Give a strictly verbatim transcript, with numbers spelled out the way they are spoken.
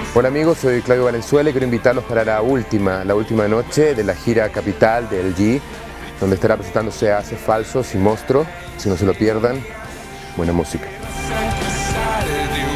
Hola amigos, soy Claudio Valenzuela y quiero invitarlos para la última, la última noche de la gira Capital de L G, donde estará presentándose Hace Falsos y Monstruo. Si no se lo pierdan, buena música.